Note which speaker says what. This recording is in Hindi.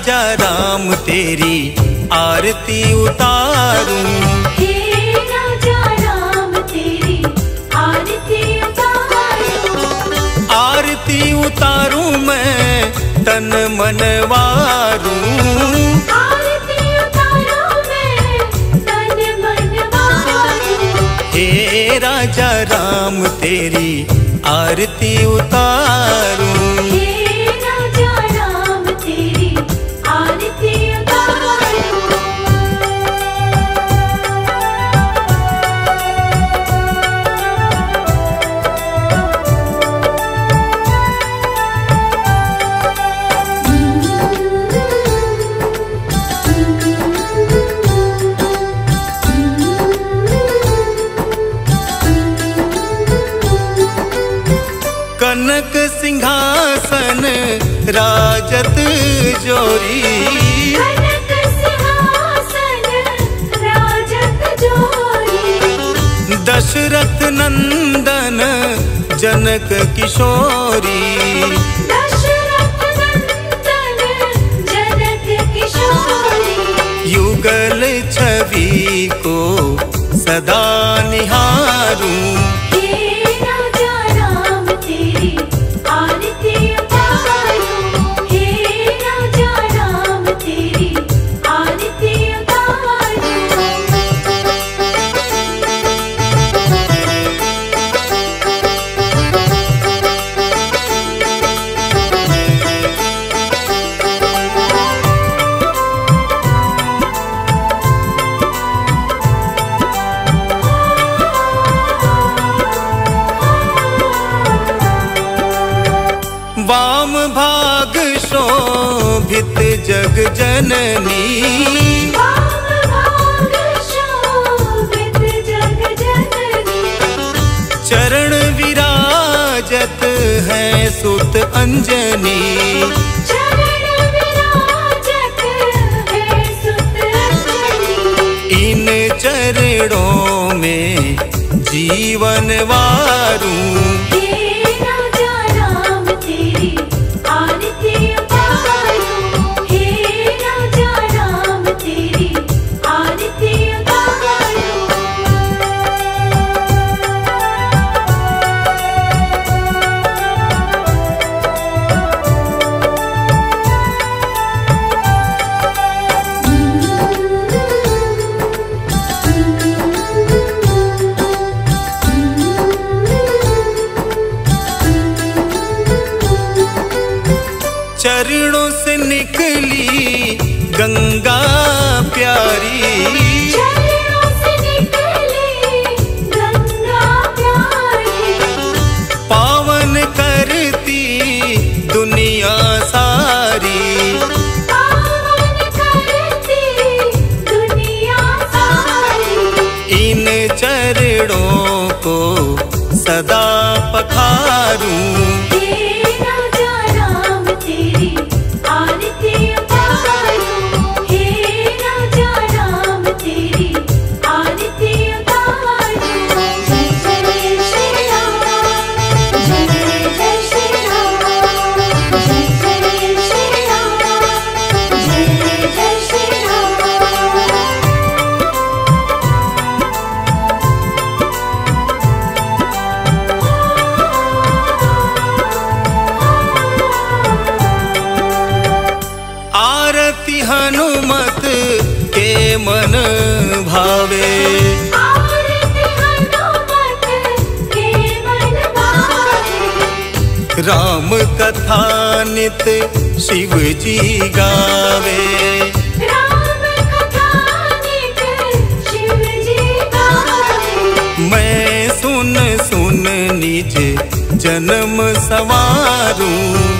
Speaker 1: राजा राम तेरी आरती उतारूं।
Speaker 2: हे राजा राम तेरी आरती उतारूं।
Speaker 1: आरती उतारूं मैं तन मन वारूं।
Speaker 2: आरती उतारूं मैं तन मन वारूं।
Speaker 1: हे राजा राम तेरी आरती उतारूं। कनक सिंहासन राजत जोरी।
Speaker 2: कनक सिंहासन राजत जोरी।
Speaker 1: दशरथ नंदन जनक किशोरी।
Speaker 2: दशरथ नंदन जनक किशोरी।
Speaker 1: युगल छवि को सदा निहारूं। वाम भाग शोभित जग जननी।
Speaker 2: वाम भाग शोभित जग जननी।
Speaker 1: चरण विराजत है सुत अंजनी।
Speaker 2: चरण विराजत है सुत अंजनी।
Speaker 1: इन चरणों में जीवन वारूं। चरणों से निकली गंगा प्यारी।
Speaker 2: चरणों से निकली गंगा प्यारी।
Speaker 1: पावन करती दुनिया सारी।
Speaker 2: पावन करती दुनिया सारी।
Speaker 1: इन चरणों को सदा पखारूं। हनुमत के मन भावे।
Speaker 2: आरती हनुमत के मन भावे।
Speaker 1: राम कथा नित शिव जी गावे।
Speaker 2: राम कथा नित शिव जी गावे।
Speaker 1: मैं सुन सुन निज जन्म सवारूं।